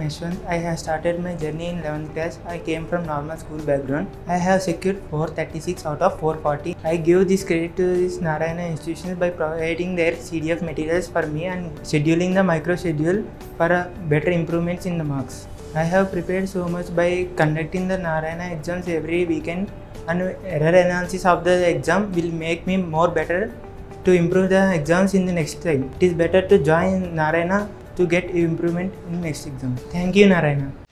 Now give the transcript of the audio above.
Yashwant. I have started my journey in 11th class. I came from normal school background. I have secured 436 out of 440. I give this credit to this Narayana institutions by providing their CDF materials for me and scheduling the micro schedule for better improvements in the marks. I have prepared so much by conducting the Narayana exams every weekend, and error analysis of the exam will make me more better to improve the exams in the next time. It is better to join Narayana to get improvement in next exam. Thank you, Narayana.